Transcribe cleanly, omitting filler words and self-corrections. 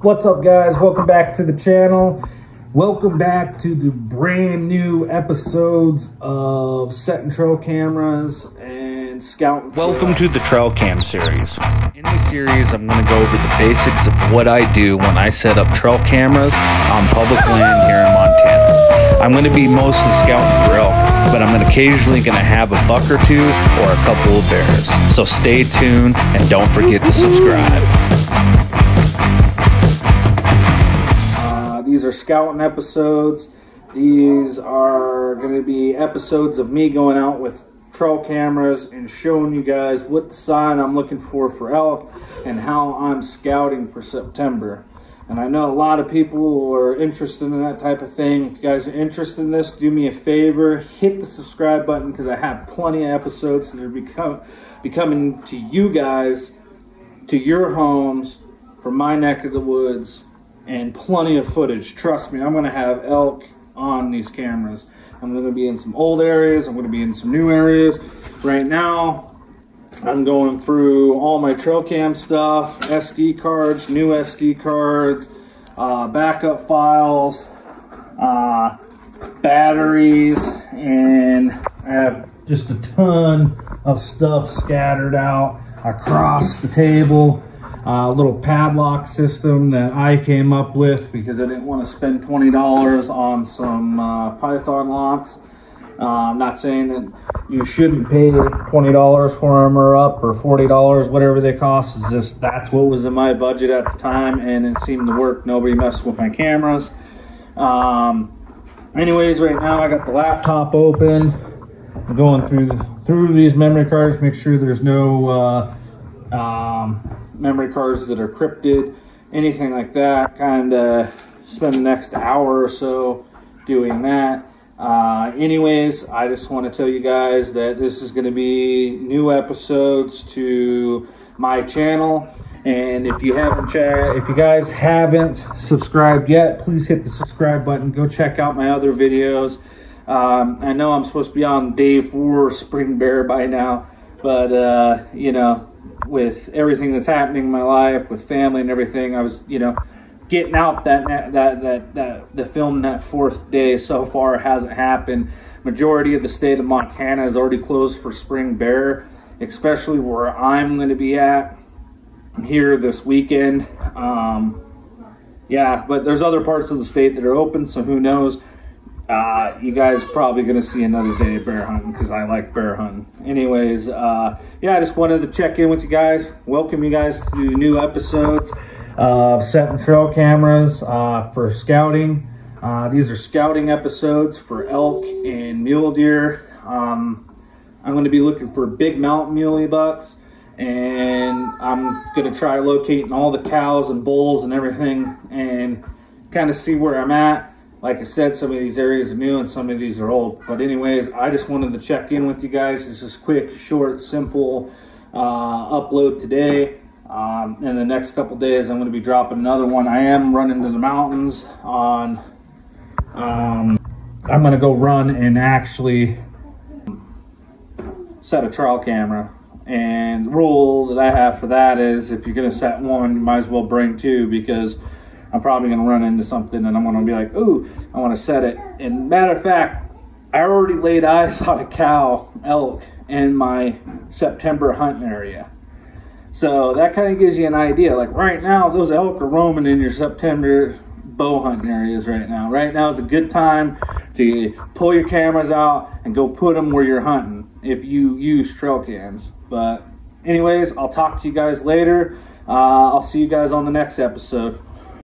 What's up, guys? Welcome back to the channel. Welcome back to the brand new episodes of setting trail cameras and scouting. Welcome to the Trail Cam series. In this series, I'm going to go over the basics of what I do when I set up trail cameras on public land here in Montana. I'm going to be mostly scouting for elk, but I'm occasionally going to have a buck or two or a couple of bears. So stay tuned and don't forget to subscribe. These are scouting episodes. These are going to be episodes of me going out with trail cameras and showing you guys what sign I'm looking for elk and how I'm scouting for September. And I know a lot of people are interested in that type of thing. If you guys are interested in this, do me a favor, hit the subscribe button, because I have plenty of episodes that are be coming to you guys, to your homes, from my neck of the woods, and plenty of footage. Trust me, I'm going to have elk on these cameras. I'm going to be in some old areas, I'm going to be in some new areas. Right now, I'm going through all my trail cam stuff, SD cards, new SD cards, backup files, batteries, and I have just a ton of stuff scattered out across the table. A little padlock system that I came up with because I didn't want to spend $20 on some python locks. I'm not saying that you shouldn't pay $20 for them or up, or $40, whatever they cost. It's just that's what was in my budget at the time, and it seemed to work. Nobody messed with my cameras. Anyways, right now I got the laptop open. I'm going through these memory cards, make sure there's no memory cards that are encrypted, anything like that. Kind of spend the next hour or so doing that. Anyways, I just want to tell you guys that this is going to be new episodes to my channel, and if you guys haven't subscribed yet, please hit the subscribe button. Go check out my other videos. I know I'm supposed to be on day 4 of spring bear by now, but you know, with everything that's happening in my life, with family and everything, I was, you know, getting out the film that 4th day. So far hasn't happened. Majority of the state of Montana is already closed for spring bear, especially where I'm going to be at here this weekend. Yeah, but there's other parts of the state that are open, so who knows. You guys probably going to see another day of bear hunting because I like bear hunting. Anyways, yeah, I just wanted to check in with you guys, welcome you guys to new episodes of setting trail cameras for scouting. These are scouting episodes for elk and mule deer. I'm going to be looking for big mountain muley bucks, and I'm going to try locating all the cows and bulls and everything and kind of see where I'm at. Like I said, some of these areas are new and some of these are old. But anyways, I just wanted to check in with you guys. This is quick, short, simple upload today. In the next couple days, I'm going to be dropping another one. I am running to the mountains on, I'm going to go run and actually set a trail camera. And the rule that I have for that is if you're going to set one, you might as well bring 2, because I'm probably going to run into something and I'm going to be like, ooh, I want to set it. And matter of fact, I already laid eyes on a cow elk in my September hunting area. So that kind of gives you an idea. Like right now, those elk are roaming in your September bow hunting areas right now. Right now is a good time to pull your cameras out and go put them where you're hunting if you use trail cams. But anyways, I'll talk to you guys later. I'll see you guys on the next episode.